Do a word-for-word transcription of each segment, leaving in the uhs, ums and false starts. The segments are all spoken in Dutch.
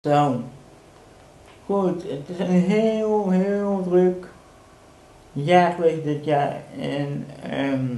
Zo, goed, het is een heel, heel druk jaar geweest dit jaar en um,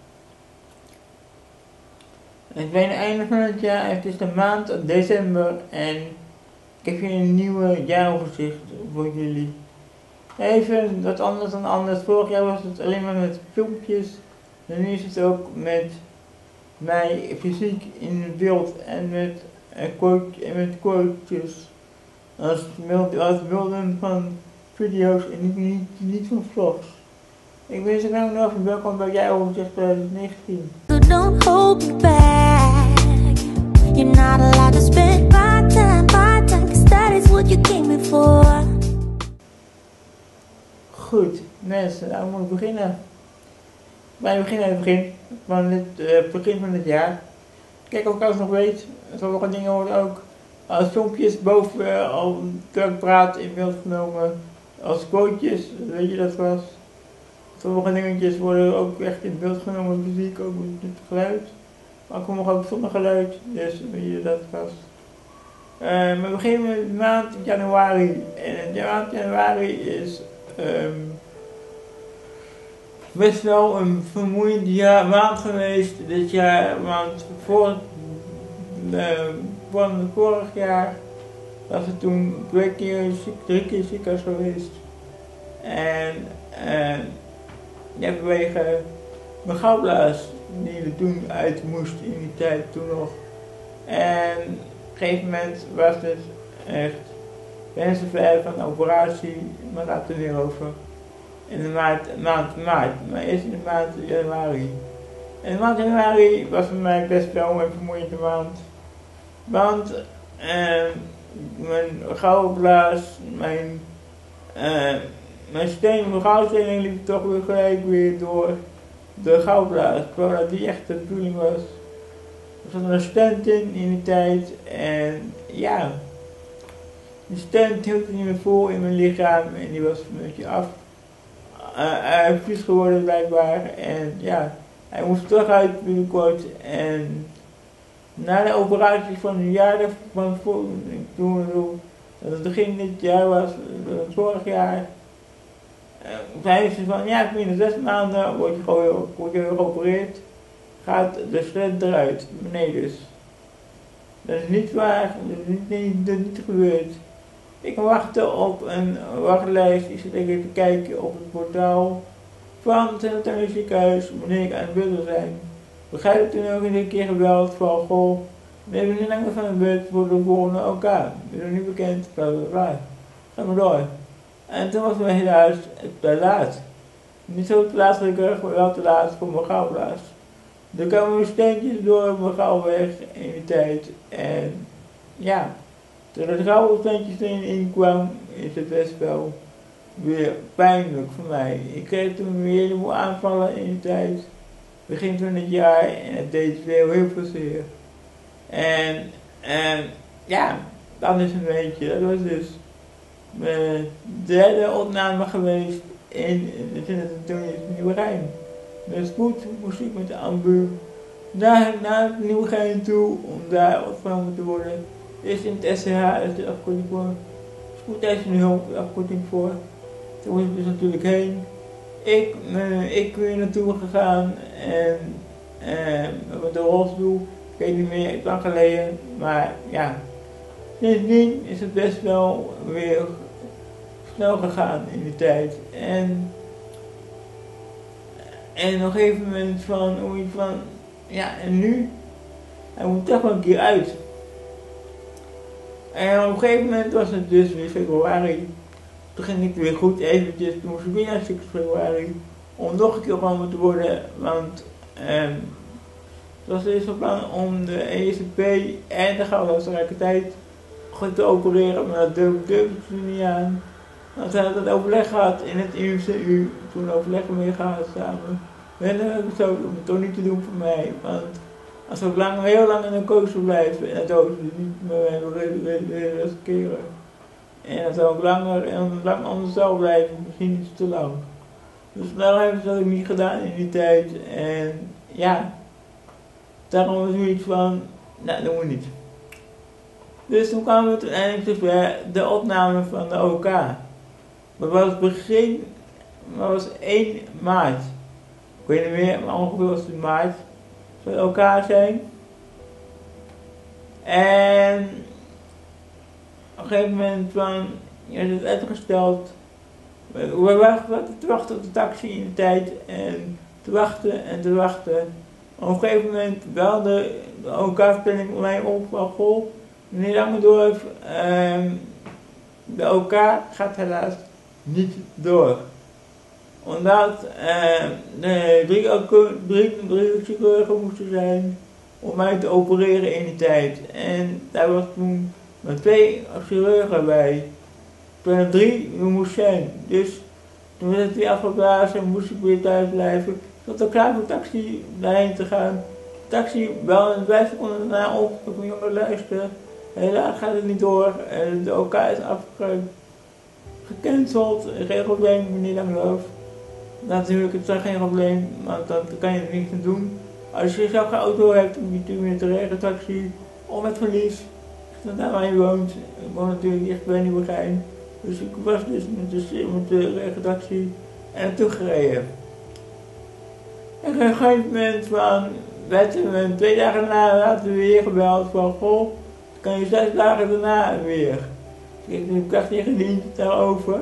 ik ben aan het einde van het jaar, het is de maand december en ik heb hier een nieuwe jaaroverzicht voor jullie. Even wat anders dan anders, vorig jaar was het alleen maar met filmpjes en nu is het ook met mij fysiek in het beeld en met, een quote, en met quotes. Als, als beelden van video's en niet, niet, niet van vlogs. Ik ben zo lang nog en welkom bij Jaaroverzicht twintig negentien. So don't hold me back. You're not allowed to spend my time, my time, cause that is what you came here for. Goed, mensen, nou moet ik beginnen. Wij beginnen aan het begin van het uh, begin van het jaar. Kijk, of ik alles nog weet, sommige dingen worden ook als filmpjes boven uh, al terwijl ik praat in beeld genomen. Als quotejes, weet je dat was. Sommige dingetjes worden ook echt in beeld genomen, muziek, ook met het geluid. Maar ik kom ook zonder geluid, dus weet je dat was. Uh, we beginnen met de maand januari. En de maand januari is um, best wel een vermoeiende jaar, maand geweest dit jaar. Want voor, uh, van vorig jaar was het toen twee keer ziek, drie keer ziekenhuis geweest. En uh, ja, vanwege mijn galblaas die er toen uit moest in die tijd toen nog. En op een gegeven moment was het echt bijna zover van een operatie, maar daar toen weer over. In de maand, maand maart, maar eerst in de maand januari. En de maand januari was voor mij best wel een vermoeiende maand. Want uh, mijn galblaas, mijn uh, Mijn steen, mijn goudstelling liep toch weer gelijk weer door de goudblaas, terwijl dat die echt de bedoeling was. Er zat een stent in in die tijd en ja, die stent hield niet meer vol in mijn lichaam en die was een beetje af, uh, uh, vies geworden blijkbaar en ja, hij moest terug uit binnenkort en na de operatie van een jaar van toen dat het begin dit jaar was, vorig jaar. Uh, zeiden ze van ja, binnen zes maanden word je gewoon word je geopereerd, gaat de stent eruit, beneden dus. Dat is niet waar, dat is niet, niet, dat is niet gebeurd. Ik wachtte op een wachtlijst, ik zit even te kijken op het portaal van het Centraal Ziekenhuis wanneer ik aan het beurt zou zijn. We hebben toen ook een keer gebeld van goh, we hebben niet langer van het beurt voor de volgende O K. We zijn niet bekend, bla bla bla. Ga maar door. En toen was het helaas te laat. Niet zo te laat gelukkig, maar wel te laat voor mijn galblaas. Er kwamen steentjes door mijn gal weg in die tijd. En ja, toen er galblaassteentjes in kwam, is het best wel weer pijnlijk voor mij. Ik kreeg toen weer een heleboel aanvallen in die tijd. Begin van het jaar en het deed weer heel veel zeer. En, en ja, dat is een beetje, dat was dus mijn derde opname geweest in het Nieuwegein. Met spoed moest ik met de ambu naar, naar het Nieuwegein toe om daar opgenomen te worden. Eerst in het S C H, is de afkorting voor spoedeisende hulp, de afkorting voor. Toen moest ik dus natuurlijk heen. Ik, uh, ik weer naartoe gegaan en uh, met de rolstoel, ik weet niet meer, het is lang geleden, maar ja. Sindsdien is het best wel weer snel gegaan in die tijd. En, en op een gegeven moment van, hoe je van, ja en nu, hij moet toch wel een keer uit. En op een gegeven moment was het dus weer februari. Toen ging het weer goed eventjes, toen moest ik weer naar februari. Om nog een keer opgenomen te worden, want um, het was eerst van plan om de E S P en de galblaas tegelijkertijd te opereren, maar dat durfde ik niet aan. Want we hadden het overleg gehad in het I M C U, toen overleggen we weer gehad samen. We hebben besloten om het toch niet te doen voor mij, want als we lang, heel lang in een koosje blijven, en dat houden we niet meer willen riskeren. En dat zou ook langer en lang anders zou blijven, misschien iets te lang. Dus daarom hebben ze dat ook niet gedaan in die tijd. En ja, daarom was zoiets van, nou dat doen we niet. Dus toen kwamen we uiteindelijk zover de opname van de O K. Dat was het begin, dat was één maart. Ik weet niet meer, maar ongeveer was het maart. Zou de O K zijn. En op een gegeven moment van, je werd het uitgesteld. We waren te wachten op de taxi in de tijd en te wachten en te wachten. Op een gegeven moment belde de O K-planning mij op van goh, meneer Langendorf, um, de O K gaat helaas niet door. Omdat uh, de drie, drie, drie chirurgen moesten zijn om mij te opereren in die tijd. En daar was toen maar twee chirurgen bij. Toen er drie moest zijn. Dus toen werd het weer afgeblazen en moest ik weer thuis blijven. Ik zat al klaar voor de taxi daarheen te gaan. De taxi belde en vijf seconden daarna op. Ik van jongen luisteren. Helaas gaat het niet door. En de O K is afgecanceld. Geen probleem, meneer Langendorf. Natuurlijk, het is geen probleem, want dan kan je er niks aan doen. Als je zelf geen auto hebt, dan moet je met de regentaxi of met verlies. Dan daar waar je woont. Ik woon natuurlijk echt bij Nieuwegein. Dus ik was dus met de, met de regentaxi en naartoe gereden. En op een gegeven moment van, werd we twee dagen daarna later weer gebeld van goh, dan kan je zes dagen daarna weer. Dus ik heb echt niet gediend daarover.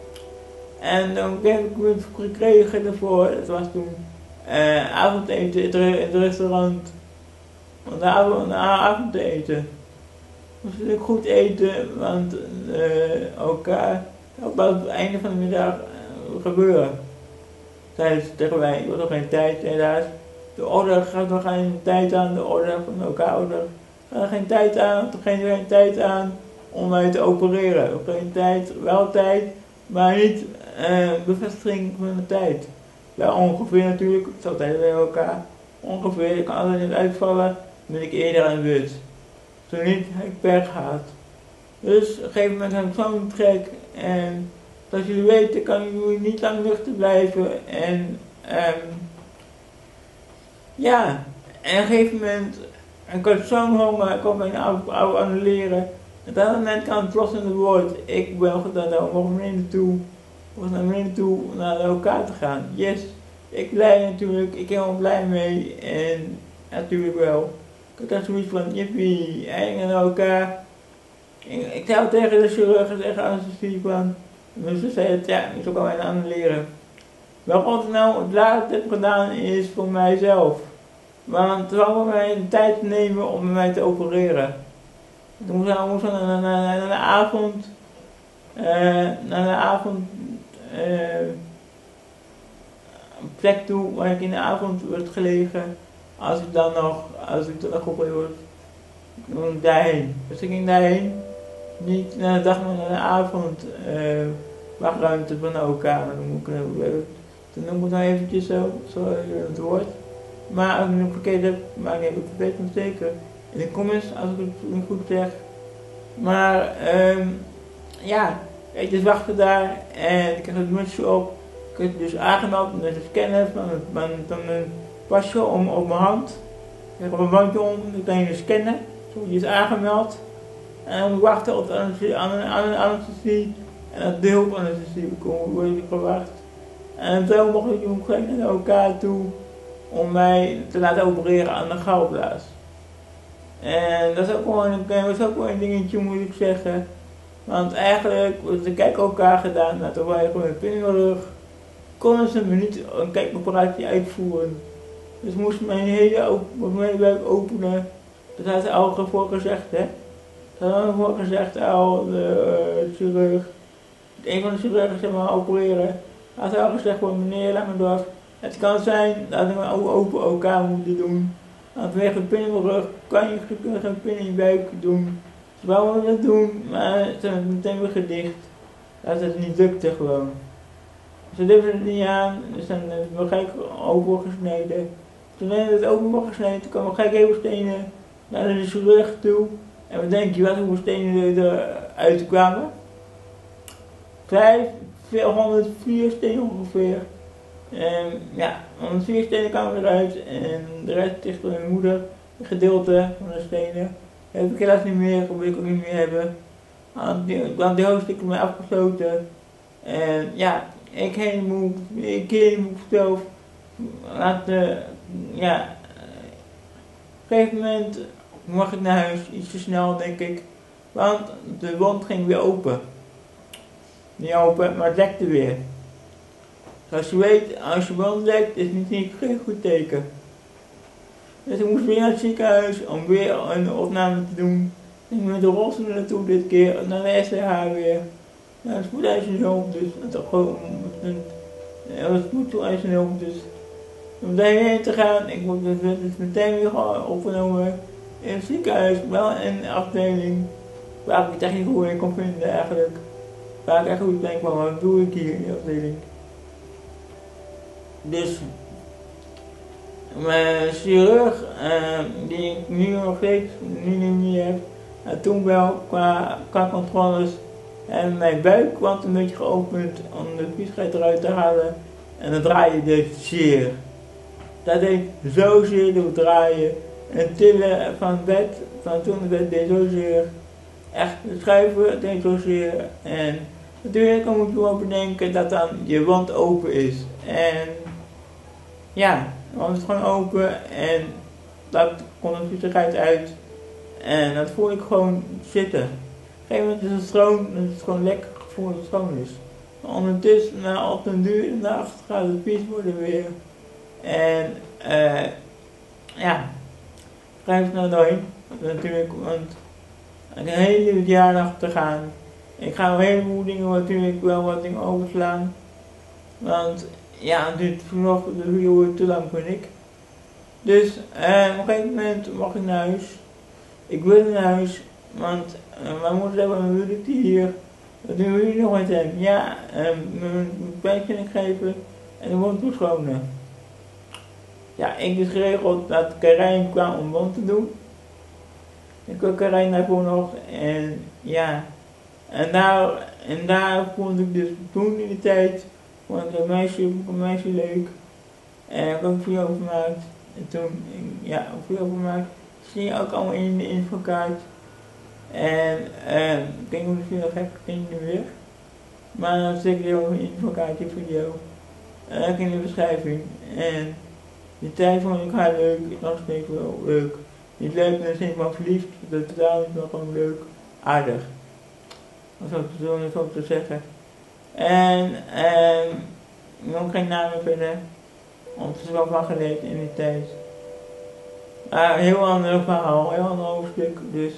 En dan heb ik het gekregen daarvoor, het was toen uh, avondeten in het restaurant. De avond, avondeten. Dat was natuurlijk goed eten, want uh, O K op het einde van de middag uh, gebeuren. Zeiden ze tegen mij, ik had nog geen tijd helaas. De order gaat nog geen tijd aan, de order van de O K-order gaat er geen tijd aan, er geen, geen tijd aan om mij te opereren. Geen tijd, wel tijd, maar niet uh, bevestiging van de tijd. Wel ongeveer natuurlijk, het is altijd bij elkaar. Ongeveer, ik kan altijd niet uitvallen, dan ben ik eerder aan de beurt. Zo niet, heb ik pech gehad. Dus op een gegeven moment heb ik zo'n trek en zoals jullie weten kan jullie niet lang nuchter blijven en um, ja, en op een gegeven moment, ik had zo'n honger, ik kon mijn oude annuleren. Op dat moment kwam het plots in het woord, ik ben dan nog mee naartoe, was naar mee naartoe naar de O K te gaan. Yes, ik blij natuurlijk, ik ben er blij mee en natuurlijk wel. Ik had zoiets van, jippie, en de O K. Ik, ik zei tegen de chirurg, tegen anesthesie van, dus ze zei het, ja, ik zou kan mij annuleren. Waarom ik nou het laatste heb gedaan is voor mijzelf. Want het zou mij de tijd nemen om mij te opereren. Toen moest ik naar, naar, naar de avond, uh, naar de avond, uh, een plek toe waar ik in de avond werd gelegen. Als ik dan nog, als ik dan nog geopereerd word, dan daarheen. Dus ik ging daarheen, niet naar de dag, maar naar de avond, uh, wachtruimte van de O K. Dan moet ik, dan noem ik het nou eventjes zo, zo het woord. Maar als ik het verkeerd heb, maak ik het weet het zeker in de comments als ik het niet goed zeg. Maar um, ja, ik dus wachtte daar en ik had het mutsje op. Ik had het dus aangemeld met een scanner van, van, van een pasje om op mijn hand. Ik heb een bandje om, ik kan je scannen. Zo die is aangemeld. En dan wachten op de anesthesie, anesthesie en dat deel van anesthesie word ik gewacht. En zo mocht ik toen gelijk naar de O K toe om mij te laten opereren aan de galblaas. En dat is ook gewoon een, dat is ook wel een dingetje, moet ik zeggen. Want eigenlijk, de kijkoperatie gedaan, nou, toen was je gewoon een pin in mijn rug. Konden ze me niet een kijkoperatie uitvoeren. Dus moest mijn hele mijn buik openen. Dat had ze al voor gezegd, hè. Dat had ze voor gezegd, al de uh, chirurg. Een van de chirurgen zei maar opereren. Had ze al gezegd van meneer Langendorf. Het kan zijn dat we een open O K moeten doen. Want vanwege een pin in mijn rug kan je geen pin in je buik doen. Ze wouden dat doen, maar ze hebben het meteen weer gedicht. Dat het niet lukte gewoon. Ze durfden het niet aan, dus dan hebben we gelijk opengesneden. Toen we het open gesneden, toen kwamen we gelijk even stenen naar de chirurg toe. En wat denk je wat, hoeveel stenen eruit kwamen? vijfhonderdvier stenen ongeveer. En ja, honderdvier stenen kwamen eruit en de rest ligt van mijn moeder, een gedeelte van de stenen. heb ik helaas niet meer, of wil ik ook niet meer hebben. Want die, want die hoofdstuk is mij afgesloten. En ja, ik helemaal, ik helemaal zelf laten, ja, op een gegeven moment mag ik naar huis, iets te snel denk ik. Want de wond ging weer open. Niet open, maar het lekte weer. Zoals je weet, als je wond lekt, is het niet geen goed teken. Dus ik moest weer naar het ziekenhuis om weer een opname te doen. Ik ging met de rolstoel naartoe dit keer, naar de S C H weer. Naar de spoedeisende hulp, dus het was gewoon een spoedeisende hulp, dus om daarheen te gaan. Ik word dus, dus meteen weer opgenomen in het ziekenhuis, wel in een afdeling waar ik het echt niet goed in kon vinden eigenlijk. Waar ik echt goed denk van, wat doe ik hier in die afdeling? Dus mijn chirurg, uh, die ik nu nog steeds nu niet meer heb, uh, toen wel qua, qua controles, en mijn buik was een beetje geopend om de viesheid eruit te halen en dan draaide dus zeer. Dat deed zo zeer door draaien en tillen van het bed, van toen het bed deed zo zeer. Echt, het schuiven deed zo zeer en natuurlijk moet je wel bedenken dat dan je wond open is en ja, dan was het gewoon open en dat kon de viezigheid uit en dat voelde ik gewoon zitten. Op een gegeven moment is het schoon, dan is het gewoon lekker gevoel dat het schoon is. Maar ondertussen, na op een duur nacht gaat het vies worden weer. En uh, ja, schrijf het nou doorheen. Natuurlijk, want ik heb een hele verjaardag te gaan. Ik ga een heleboel dingen natuurlijk wel wat dingen overslaan. Want ja, dit nog de video wordt te lang vind ik. Dus uh, op een gegeven moment mag ik naar huis. Ik wil naar huis, want uh, mijn moeder zei, wat wil ik hier? Wat doen jullie nog met hem? Ja, um, mijn pijpje geven en de wond verschonen. Ja, ik dus geregeld dat Karijn kwam om wond te doen. Ik kwam Karijn daarvoor nog en ja, en daar, en daar vond ik dus toen in de tijd, vond ik een meisje, een meisje leuk. En ik heb ook veel over gemaakt. En toen, ja, ook veel over gemaakt. Zie je ook allemaal in de infokaart. En uh, ik denk hoe veel gek ik niet meer. Maar dan stek ik ook een infokaartje video. En ook in de beschrijving. En die tijd vond ik haar leuk, is nog steeds wel leuk. Niet leuk, maar is helemaal verliefd. Dat is totaal niet, maar gewoon leuk. Aardig. Om zo te doen, zo te zeggen. En uh, ik noem geen namen verder. Want het is wel van geleerd in die tijd. Maar een heel ander verhaal, een heel ander hoofdstuk. Dus.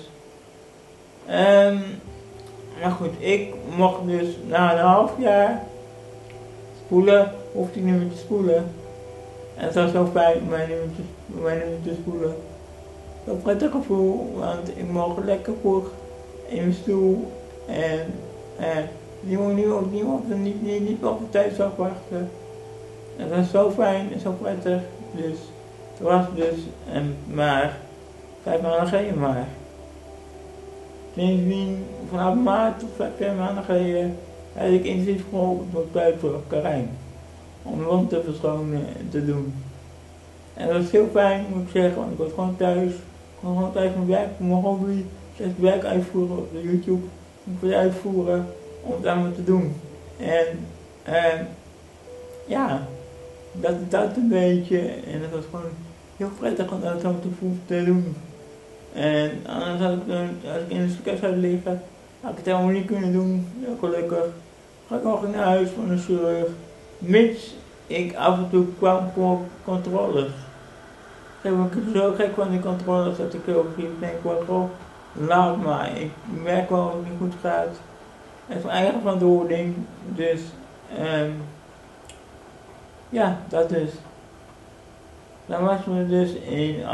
Um, maar goed, ik mocht dus na een half jaar spoelen, hoefde ik niet meer te spoelen. En het was zo fijn om mij niet meer te, mij niet meer te spoelen. Zo'n prettig gevoel, want ik mocht lekker vroeg in mijn stoel. En eh, niemand, niemand, niemand, niet, niet, niet op de tijd zou wachten. Het was zo fijn en zo prettig. Dus het was dus um, maar vijf maanden geleden maar. Sindsdien, vanaf maart tot vijf maanden geleden, heb ik intensief geholpen door buiten Karijn. Om de wond te verschonen en te doen. En dat was heel fijn, moet ik zeggen, want ik was gewoon thuis. Ik kon gewoon thuis mijn werk, mijn hobby, het werk uitvoeren op de YouTube. Ik moet het uitvoeren om het allemaal te doen. En uh, ja, dat dat een beetje. En dat was gewoon heel prettig om dat zo te, te doen. En anders had ik, als ik in de ziekenhuis zou liggen, had ik het helemaal niet kunnen doen. Ja, gelukkig ga ik nog naar huis van de chirurg, mits ik af en toe kwam voor controles. Ik ben zo gek van die controles dat ik ook niet denk, wat gewoon laat maar, ik merk wel dat het niet goed gaat. Het is mijn eigen verantwoording, dus um, ja, dat is. Dan was me dus in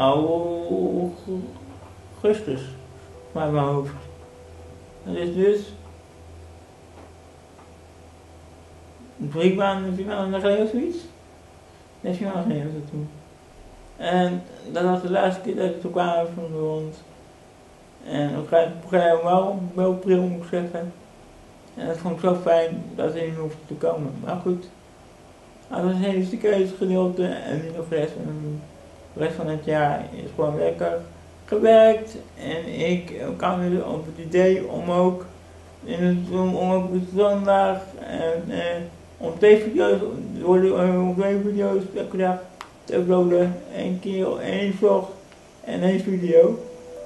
augustus bij mijn hoofd. Dat is dus drie maanden, vier maanden geleden of zoiets. Nee, vier maanden geleden was dat toen. En dat was de laatste keer dat ik toen kwam van de wond. En ik begrijp wel, wel pril moet ik zeggen. En dat vond ik zo fijn dat hij niet hoefde te komen. Maar goed, dat was een hele ziekenhuisgedeelte en nu nog de rest van, de rest van het jaar is gewoon lekker. gewerkt en ik kwam weer op het idee om ook, in het, om, om ook op zondag en, eh, om twee video's, om twee video's elke dag te uploaden. Eén keer één vlog en één video.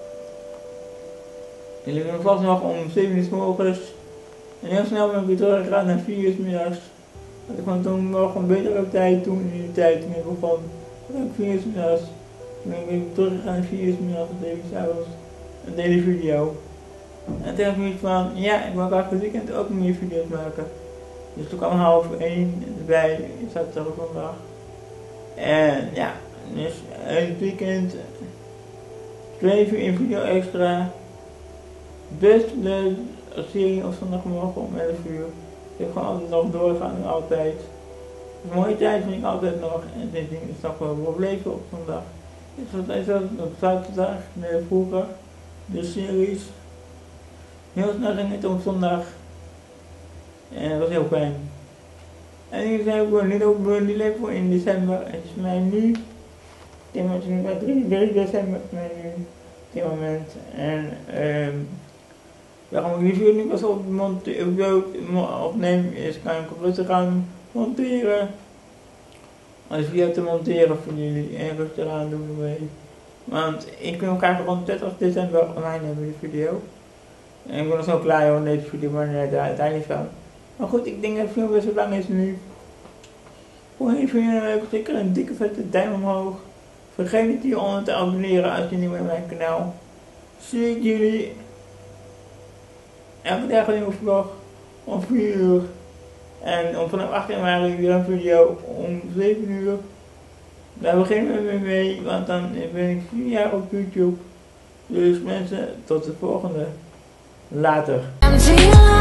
En ik ben vast nog om zeven uur 's morgens. En heel snel ben ik weer teruggegaan naar vier uur 's middags. Want ik vond toen nog een betere tijd toen in die tijd toen ik begon. Toen ik vier uur 's middags. Toen ben ik weer teruggegaan naar vier uur 's middags en zeven uur 's avonds. Een hele video. En toen had ik zoiets van, ja, ik wil graag het weekend ook meer video's maken. Dus toen kwam half één erbij, zaterdag of zondag. En ja, dus het weekend twee uur in video extra. Dus de serie op zondagmorgen om elf uur. Ik heb gewoon altijd nog doorgaan en altijd. Een mooie tijd vind ik altijd nog. En dit ding is nog wel gebleven op zondag. Dus dat is ook op zaterdag, nee, vroeger. De series. Heel snel ging het op zondag. En dat was heel fijn. En ik zei ook niet op Burnley Level in december. Het is mij nu. Ik denk dat het nu drie december is mij nu. Op dit moment. En um, waarom ik die video nu pas op opneem is, kan ik op rustig gaan monteren. Als video te monteren voor jullie en rustig aan doen mee. Want ik wil graag rond dertig december online hebben die video. En ik ben nog zo klaar hoor, deze video, maar nee, daar uiteindelijk van. Maar goed, ik denk dat de film best zo lang is nu. Voor jullie vind je leuk, zeker een dikke vette duim omhoog. Vergeet niet je onder te abonneren als je nieuw bent op mijn kanaal. Zie ik jullie elke dag een nieuwe vlog om vier uur. En om vanaf acht januari weer een video om zeven uur. Daar beginnen we weer mee, want dan ben ik vier jaar op YouTube. Dus mensen, tot de volgende. Later.